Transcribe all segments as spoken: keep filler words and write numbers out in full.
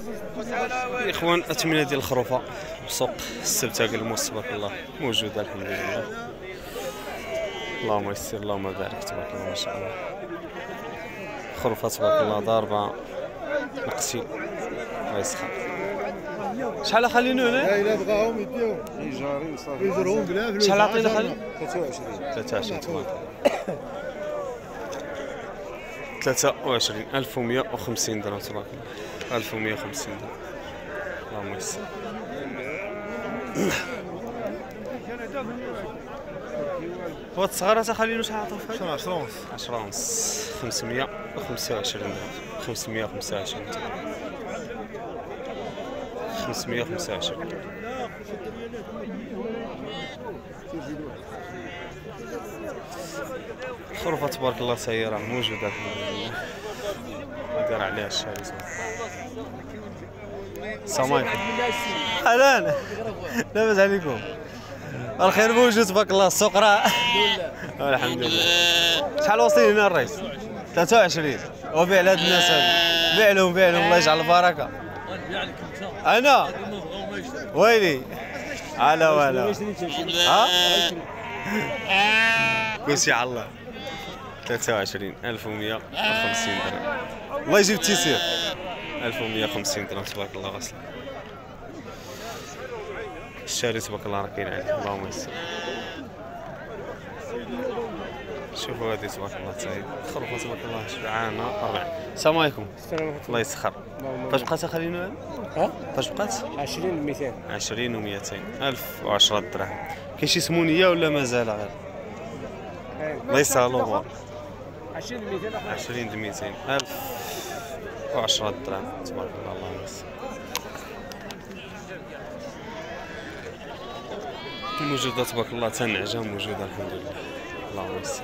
الاخوان اثمنه ديال الخروفه سوق السبته الموس تبارك الله موجوده الحمد لله. اللهم يسر اللهم بارك تبارك الله ما شاء الله. خروفه تبارك الله ضاربه نقسي الله يسخر. شحال خلينو هنا؟ لا الا بغاهم يديهم يجاري وصافي يجرهم بلا فلوس. شحال عطينا خلي؟ ثلاثة وعشرين ثلاثة وعشرين تبارك الله. ثلاثة وعشرين ألف ومئة وخمسين درهم تبارك الله. ألف ومئة وخمسين درهم اللهم يسر. هو الصغار تخلينو شحال عطاو فيها؟ عشرة ونص عشرة ونص خمسمئة وخمسة وعشرين درهم. خمسمئة وخمسة وعشرين درهم. خمسمئة وخمسة وعشرين. الخروفة تبارك الله سيارة موجودة الحمد لله. دار عليها الشارع. السلام عليكم. اهلا لاباس عليكم؟ الخير موجود تبارك الله. السوق راه الحمد لله. شحال واصلين هنا الرئيس؟ ثلاثة وعشرين. وبيع لهاد الناس هادو. بيع لهم بيع لهم الله يجعل البركة. انا ويلي على ولا ها كلشي على الله. ثلاثة وعشرين ألف ومئة وخمسين درهم الله يجيب التيسير. ألف ومئة وخمسين درهم تبارك الله غسل. الشاري تبارك الله راه كاين عليه اللهم يسر. شوفوا هذه تبارك الله تاهي خروفه تبارك الله شبعانه أربعين. السلام عليكم. الله يسخر. فاش بقات خلينا ها؟ فاش بقات؟ عشرين و مئتين. عشرين و مئتين. ألف وعشرة دراهم. كاين شي سمونيه ولا مازال غير؟ الله يسهل الامور. عشرين و مئتين. عشرين و مئتين. ألف وعشرة دراهم تبارك الله اللهم يسر. موجوده تبارك الله تنعجه موجوده الحمد لله اللهم يسر.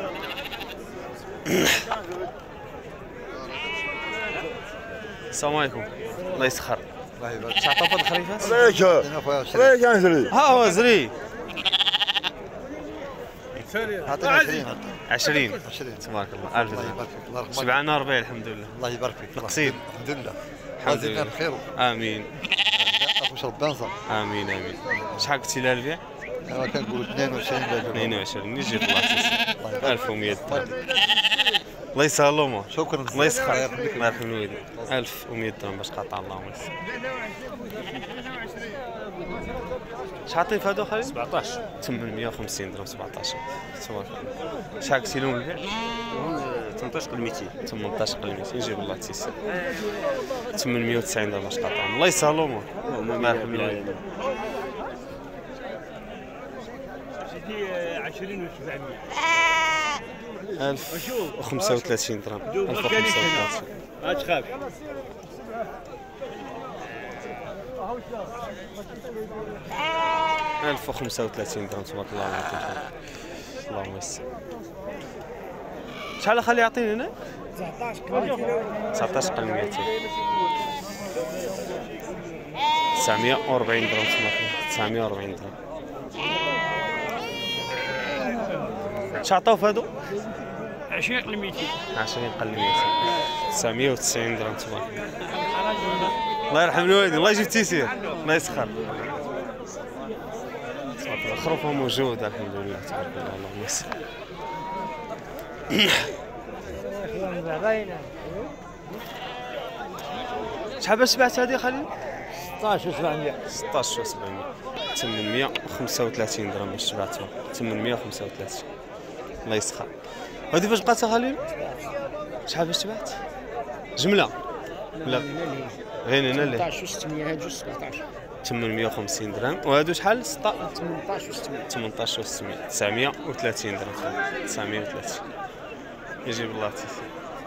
السلام عليكم. الله يسخر. الله يبارك شحال عطاو هاد الخريفات؟ عليك عليك انزلي ها هو زري عطينا عشرين عشرين عشرين تبارك الله. ألف الله درهم. يبارك فيك الله يرحمك. شبعنا ربيع الحمد لله. الله يبارك فيك تقصير. الحمد لله الحمد لله الخير امين واش ربي ينصر. امين امين. شحال قلتي لها البيع؟ انا كنقول اثنين وعشرين اثنين وعشرين يجيب الله يسر. ألف ومئة درهم الله يسهل الامور. شكرا الله يسخر الله يرحم الوالدين. ألف ومئة درهم باش قطع اللهم يسر. شحال عطيت هادو خالد؟ سبعطاش. ثمانمئة وخمسين درهم سبعطاش. تبارك الله. شحال قلتي لهم البيع؟ ثمنطاش قل مئتين. ثمنطاش قل مئتين يجيب الله تيسر. ثمانمئة وتسعين درهم باش قطعهم الله يسهل الامور. الله يرحم الوالدين. عشرين و سبعمئة. ألف وخمسة وثلاثين درهم. ألف وخمسة وثلاثين. ما تخاف. ألف وخمسة وثلاثين درهم تبارك الله يعطيك الخير. اللهم يسر. شحال خلي يعطيني هنا؟ تسعطاش قل مئتين. تسعمئة وأربعين درهم تبارك الله. تسعمئة وأربعين درهم. شحال عطاو في هادو؟ عشرين قل مئتين. عشرين قل مئتين. تسعمئة وتسعين درهم تبارك الله. الله يرحم الوالدين الله يجيب التيسير الله يسخر. الخروفه موجوده الحمد لله تبارك الله اللهم يسر. شحال باش بعت هذه خليل؟ ستطاش و سبعمئة. ستطاش و سبعمئة. ثمانمئة وخمسة وثلاثين درهم باش تبعتهم. ثمانمئة وخمسة وثلاثين الله يسخر. هذه فاش بقات خليل؟ شحال باش تبعت؟ جمله؟ لا غير هنا اللي ثمنطاش و ستمئة. هاد جوج سبعطاش. ثمانمئة وخمسين درهم وهادو شحال؟ ثمنطاش و ستمئة. ثمنطاش و ستمئة. تسعمئة وثلاثين درهم. تسعمئة وثلاثين يجيب الله تيسير.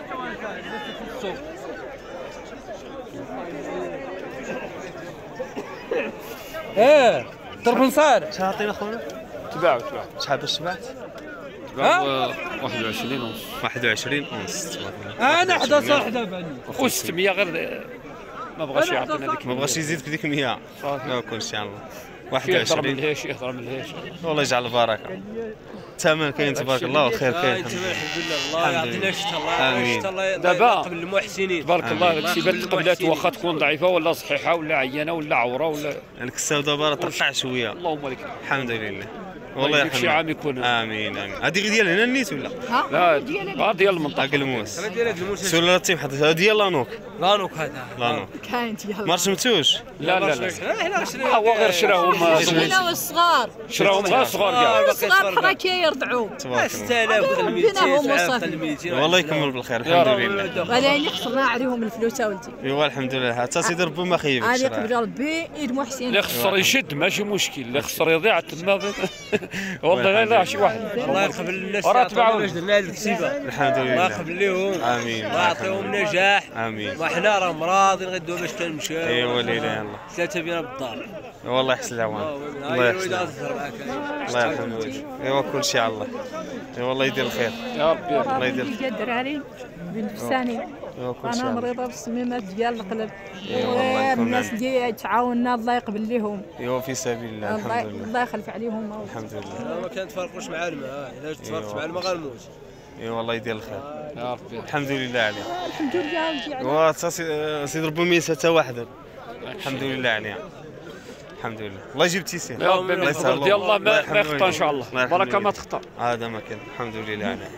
ايه ضرب نصار. شحال عطينا خونا؟ تباعوا تباعوا. شحال باش تبعت؟ ها؟ واحد وعشرين ونص. واحد وعشرين ونص تبارك الله. انا حدا صاحبه بني. و ستمئة غير ما بغاش يعطينا ديك. ما بغاش يزيد في ديك مئة. لا كلشي على الله. واحد يهضر من وعشرين. الهيش يهضر من الهيش. والله يجعل البركه. الثمن كاين تبارك الله والخير كاين الحمد لله. الحمد لله الله يعطينا الشتاء الله آمين. يعطينا الشتاء الله دابا يقبل المحسنين تبارك الله آمين. السبات القبلات واخا تكون ضعيفه ولا صحيحه ولا عيانه ولا عوره ولا الكساو دابا راه ترفع شويه اللهم لك الحمد لله. والله يجيب شي يرحمنا. عام يكون. امين امين. هذه غير ديال هنا النيت ولا؟ لا غير ديال المنطقه. طاق الموس. ديال هاد الموسم سولا تيم حضرتك هذا ديال لانوك. لانوك هذا لانوك. كاينت يلا ما رسمتوش؟ لا لا لا حنا شرينا هو غير شراهم شرينا والصغار شراهم غير صغار كاع. الصغار بحال كيرضعوا تبارك الله. ستة آلاف بينهم مئتين وصافي. مئتين والله يكمل بالخير يا الحمد رب. لله. غاليين خسرنا عليهم الفلوس ولدي ايوا الحمد لله حتى سيدي ربي ما خيبكش. هذه راه. قبل ربي ايد محسن اللي خسر يشد ماشي مشكل، اللي خسر يضيع تما والله لا يضيع شي واحد. الله يقبل الناس وراه اللي عطاونا تبعوا. باش درنا هذه الكسيبه الحمد الله لله. يقبل لهم امين. الله يعطيهم نجاح امين. وحنا راه مراضين غدوها باش كنمشيو ايوا لا اله الا الله. ثلاثه بينا بالدار والله يحسن العوان. الله يحسن العوان. الله يرحم والديك. ايوا كل شيء على الله. ايوا الله يدير الخير. يا ربي يا ربي. الله يدير الخير. ديال الدراري بنفساني ايوا كل شيء انا على الله. مريضه بالصميمات ديال القلب إيه والله يكون الناس معك. اللي تعاوننا الله يقبل لهم ايوا في سبيل الله الله الحمد لله. الله يخلف عليهم الحمد لله. ما كنتفرقوش مع الماء الا تفرقت مع الماء غنموت ايوا الله يدير الخير. يا ربي الحمد لله عليه. الحمد لله ولدي على ايوا تا سي- سيدي ربي ما ينسى حتى واحد. الحمد لله عليها. الحمد لله. الله يجيب التيسير. يا ربي الله من يسهل فضل ديال الله ما يرحم ما يخطا ان شاء والديك. الله. يرحم بركه ما والديك. تخطا. هذا ما كان الحمد لله عليه.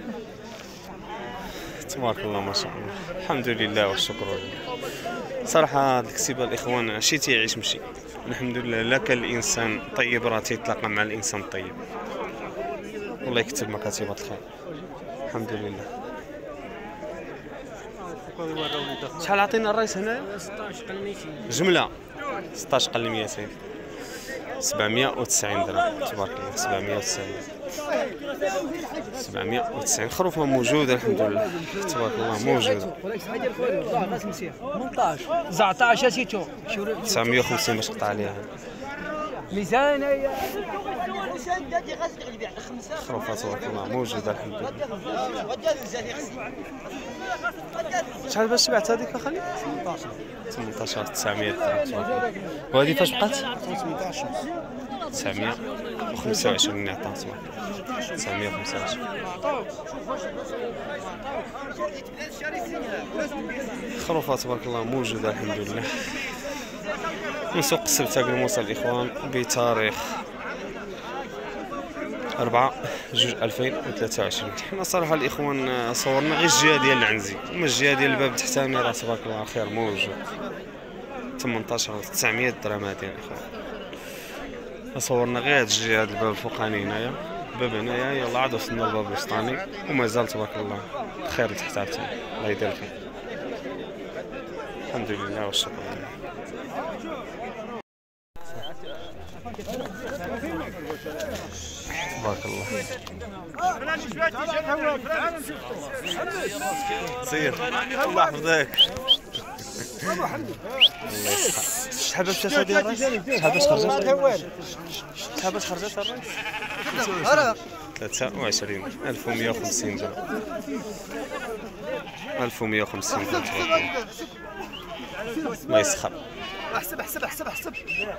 تبارك الله ما شاء الله. الحمد لله والشكر لله. صراحة هاد الكسيبة الإخوان شي تيعيش مشي. الحمد لله لا كان الإنسان طيب راه تيتلاقى مع الإنسان الطيب. والله يكتب مكاتب الخير. الحمد لله. شحال عطينا الرئيس هنا؟ جملة ستطاش قل مئتين. سبعمئة وتسعين درهم تبارك الله. سبعمئة وتسعين سبعمئة وتسعين خروفها موجودة الحمد لله تبارك الله موجودة. تسعطاش سيتو تسعمئة وخمسين باش قطع عليها. ميزان خروفها تبارك الله موجودة الحمد لله. شحال باش بعت هذيك اخلي؟ ثمنطاش تسعمئة درهم تبارك الله. وهذه فاش بقات؟ تسعمئة وخمسة وعشرين عطاها تبارك الله. تسعمئة وخمسة وعشرين. خروفها تبارك الله موجودة الحمد لله. من سوق السبتة الموصل الإخوان بتاريخ أربعة جوج ألفين وثلاثة وعشرين. حنا صراحة الإخوان صورنا غير الجهة ديال العنزي، أما الجهة ديال الباب تحتاني راه تبارك الله خير موجود. ثمنطاش تسعمئة درهم هادي الإخوان. صورنا غير هاد الجهة ديال الباب الفوقاني هنايا، الباب هنايا يلا عاد وصلنا للباب الوسطاني ومازال تبارك الله خير لتحت عاوتاني. الله يدير الخير. الحمد لله والشكر لله. تبارك الله. سير الله يحفظك. شحال باش مشات هادي الراس؟ شحال باش خرجت؟ شحال باش خرجت الراس؟ ثلاثة وعشرين ألف ومئة وخمسين درهم. ألف ومئة وخمسين درهم تبارك الله. الله يسخر. احسب احسب احسب احسب.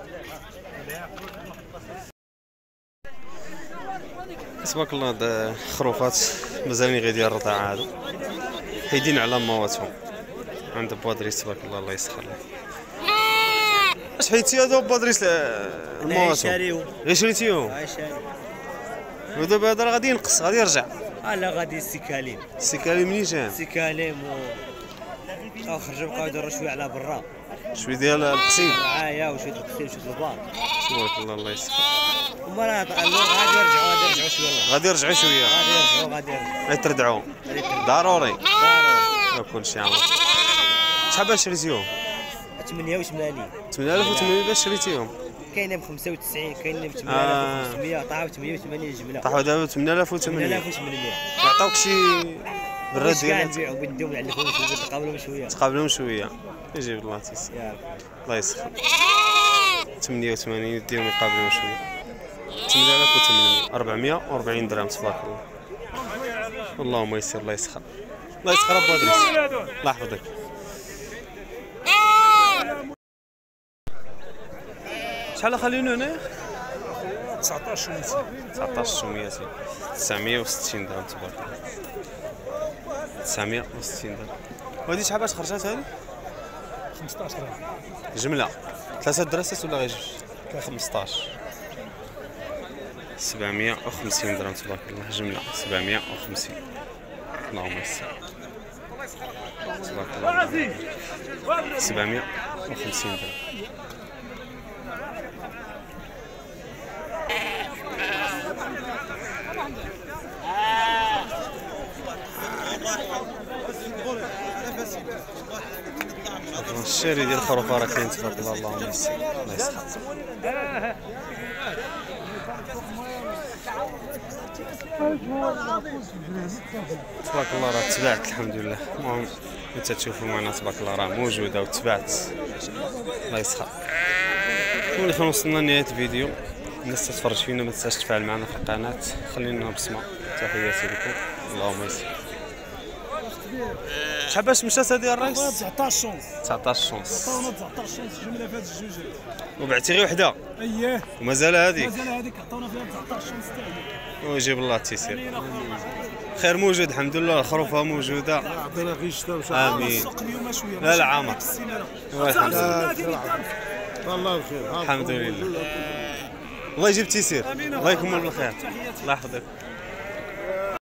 تبارك الله هاد الخروفات مازالين غير ديال الرضاعة هادو حيدين على مواتهم عند بوادريس تبارك الله. الله يسخر له. اش حيدتي هادو بوادريس المواتهم؟ غير شريتيهم؟ ودابا هذا راه غادي ينقص غادي يرجع. لا غادي السكاليم السكالي منين جا؟ سكاليم و خرجوا بقاو يدوروا شويه على برا شويه ديال القصيم معايا وشويه القصير وشويه البار. تبارك الله. الله يسخر. هما راه غادي يرجعوا غادي يرجعوا شويه غادي يرجعوا شويه غادي يرجعوا غادي يرجعوا غيتردعوا ضروري. كل شيء على الله. شحال باش شريتيهم؟ ثمانية وثمانين ثمانية آلاف وثمانمئة باش شريتيهم؟ كاينه ب خمسة وتسعين كاينه ب ثمانية آلاف وخمسمئة طاحوا ثمانية وثمانين جمله طاحوا دابا ثمانية آلاف وثمانمئة. ثمانية آلاف وثمانمئة يعطوك شي بالرد واش كاع ديالها نبيعوا بدهم نعلفوهم شويه نقابلهم شويه. تقابلهم شويه يجيب الله تيسير. يا الله يسخر. ثمانية وثمانين يديهم يقابلهم شويه. ثمانية آلاف وثمانمئة أربعمئة وأربعين درهم تبارك الله. اللهم يسر. الله يسخر. الله يسخر ابو ادريس. الله يحفظك. شحال خلينا هنا؟ تسعطاش ونص. تسعطاش ومئتين. تسعمية وستين درهم تبارك الله. تسعمية وستين درهم. وهادي شحال باش خرجات هادي؟ خمسطاش درهم. جملة ثلاثة دراسات ولا غير جوج؟ خمسطاش. سبعمية وخمسين درهم تبارك الله جملة سبعمية وخمسين. اللهم يسر. تبارك الله. سبعمية وخمسين درهم. الشاري ديال الخروفه راه كاين تبارك الله اللهم يسر الله يسخر. تبارك الله راه تبعت الحمد لله. المهم انت تشوفوا معنا تبارك الله راه موجوده وتبعت الله يسخر. ولي خلينا وصلنا لنهايه الفيديو. الناس تتفرج فينا ما تنساش تفعل معنا في القناه. خلينا بصمه. تحياتي لكم اللهم يسر. شحال باش مشات هادي الرئيس؟ تسعطاش شونس. تسعطاش شونس. عطاونا تسعطاش شونس جمله فهاد الجوجات. وبعتي غير وحده. اييه. ومازال هذيك. مازال هذيك عطاونا فيها تسعطاش شونس حتى هي. ويجيب الله التيسير. خير موجود الحمد لله. الخروفه موجوده. عطينا غير الشتا وشحال. امين. السوق اليوم شويه. لا لا عامر. الحمد لله. الله بخير. الحمد لله. الله يجيب التيسير. الله يكمل بالخير. الله يحفظك.